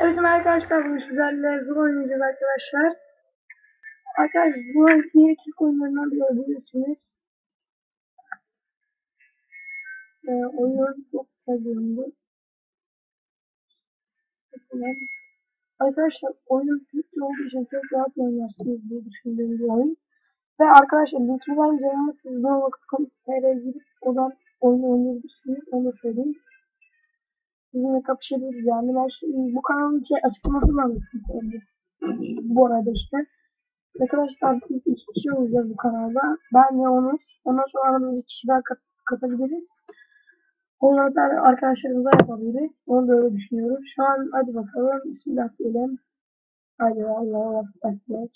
Evet arkadaşlar, bugün sizlerle Zul oynayacağız arkadaşlar. Arkadaşlar bu diğer ilk oyunlarından biri olabilirsiniz. Oyun çok güzel göründü. Arkadaşlar oyunun Türkçe olduğu için çok rahat oynarsınız diye düşündüğüm bir oyun. Ve arkadaşlar linkini vermeyeceğim ama siz Zul.com.tr'ye girip oradan oyunu oynayabilirsiniz. Onu da söyleyeyim. Sizinle kapışabiliriz yani. Ben şimdi bu kanalın açıklamasını anlatayım. Bu arada işte. Arkadaşlar biz 2 kişi olacağız bu kanalda. Ben ve Onur. Ondan sonra aramızda bir kişi daha katabiliriz. Onları da arkadaşlarımıza yapabiliriz. Onu da öyle düşünüyoruz. Şu an hadi bakalım. Bismillah diyelim. Hadi Allah'a emanet.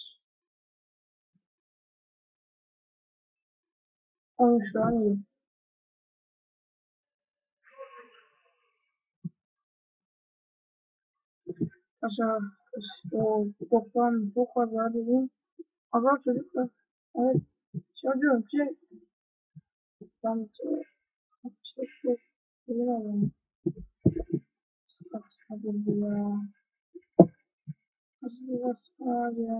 Onur şu an iyi. Aşağı. O toplam çok fazla dediğim. Azal çocuklar. Evet. Çocuğum ben şey bilemedim. Hadi ya. Hadi ya.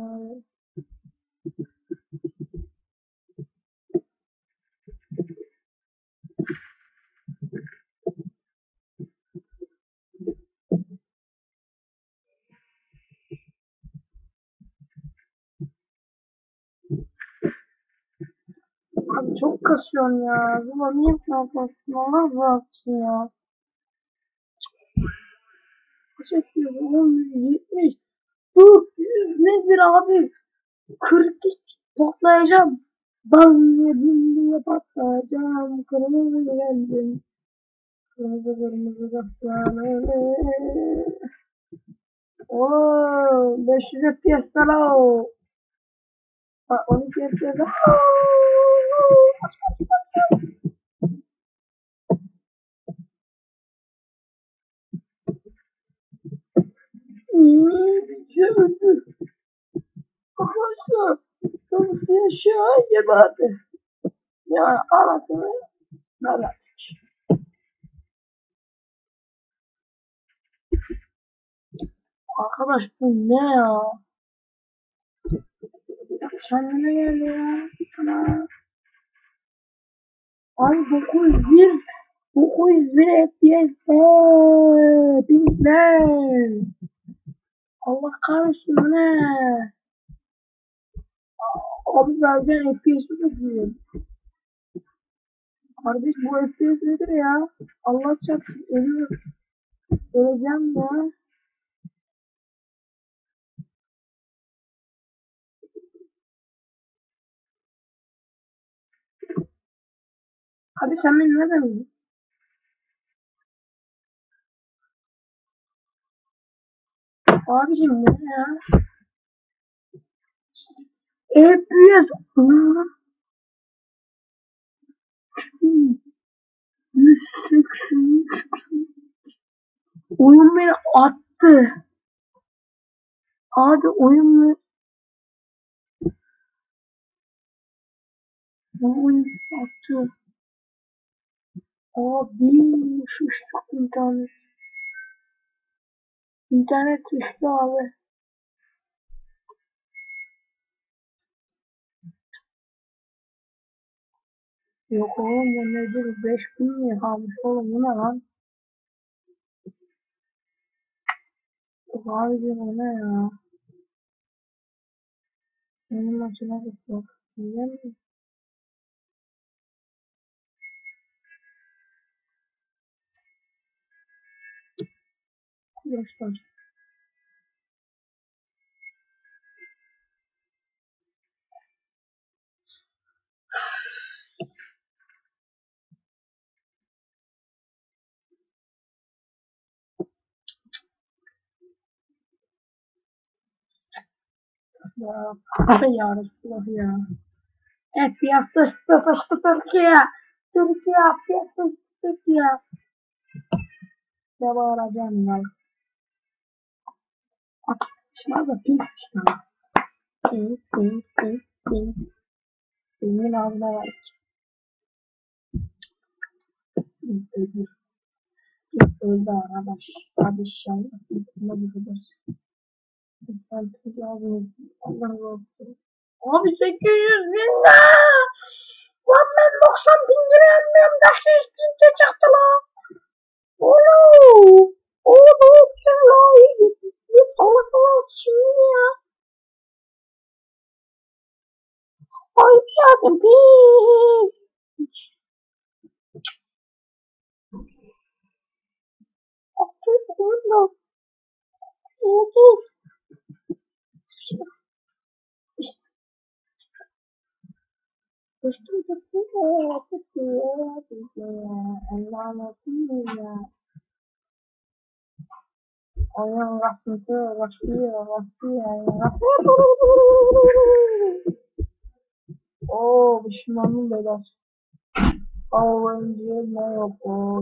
Abi çok kasıyorsun ya. Zula niye bu yapıyorsun? Allah razı olsun ya. Teşekkür ederim. 70. Bu 100 nedir abi? 42 patlayacağım. Ben diye patlayacağım. Kırmızı geldim. Kırmızı gaslanı. Ooo 500 FPS o. 12 FPS. Bitirdi. Arkadaşlar. Nasıl yaşıyor? Geberdi. Ya anasını. Evet. Arkadaş bu ne ya? Kendine gel ya. Ana. Ay 901. 901 FPS. Bizden. Allah kahretsin bu ne? Abi vereceğin FPS'i bakıyor. Kardeş bu FPS nedir ya? Allah çarpsın ölüyorum. Öleceğim ya. Hadi sen beni nereden bildin? Abicim bu ne ya? FPS. 183. Oyun beni attı. Abi oyun beni attı. Abi şuştu internet. İnternet düştü abi. Yok oğlum bu nedir? 5000 niye kalmış oğlum bu ne lan? Abicim o ne ya? Benim maçıma bak. Biliyor musun? Arkadaşlar. Ya. Ya Resulallah ya. FPS düştü Türkiye. Türkiye FPS düştü Türkiye. Ne bağıracağım ya? Şuna da pink işte. Pink. Benim ağzına var. Öldü arkadaş. Hadi inşallah. Ne bu kadar. Ben lazım. Allah razı olsun. Abi 800 bin lira. Lan ben 90 bin lira yanmıyorum. Da 100 bin lira çıktı lan. Ooo. Ooo sen la iyi. Bir salak olan şimdi ya. Ay bir bir. Abdülhamid. Oyun kasıntı, kasıyor. Oo, pişmanım beyler. Oyuncu ne yok o.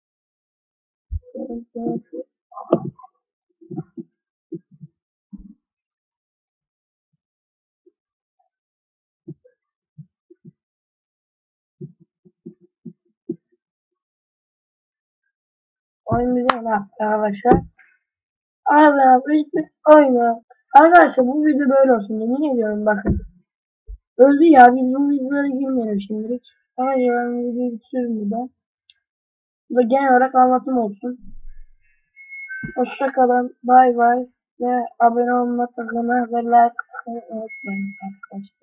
Oyun güzel arkadaşlar. Ağzına bir oyna. Arkadaşlar bu video böyle olsun. Yemin ediyorum bakın. Öldü ya, biz bu videolara girmeyelim şimdilik. Ama ben videoyu bitiriyorum burada. Bu da genel olarak anlatım olsun. Hoşça kalın. Bay bay. Ve abone olmayı, ve like atmayı unutmayın arkadaşlar.